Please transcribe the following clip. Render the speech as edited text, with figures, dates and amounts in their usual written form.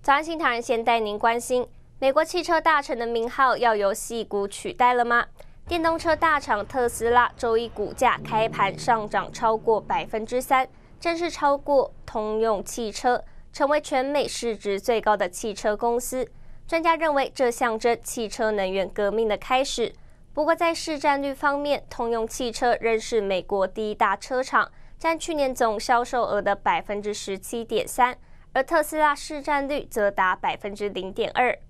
早安，新唐人先带您关心，美国汽车大厂的名号要由矽谷取代了吗？电动车大厂特斯拉周一股价开盘上涨超过3%，正式超过通用汽车，成为全美市值最高的汽车公司。专家认为，这象征汽车能源革命的开始。不过，在市占率方面，通用汽车仍是美国第一大车厂，占去年总销售额的17.3%，而特斯拉市占率则达0.2%。